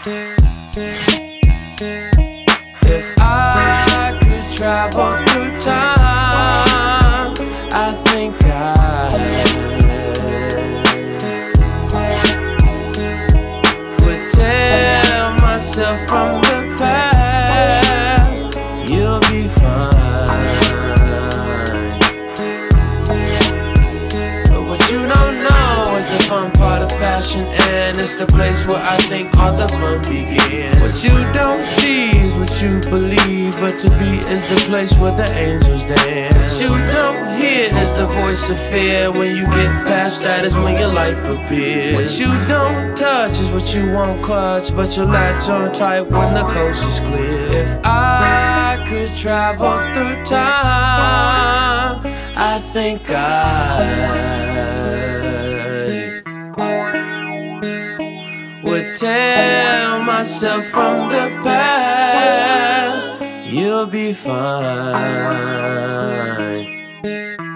If I could travel through time, I think I would tell myself from the past, you'll be fine. But what you don't know is the fun part of passion, and it's the place where I think all the fun begins. What you don't see is what you believe, but to be is the place where the angels dance. What you don't hear is the voice of fear. When you get past that is when your life appears. What you don't touch is what you won't clutch, but you'll latch on tight when the coast is clear. If I could travel through time, I think would tell myself from the past, you'll be fine.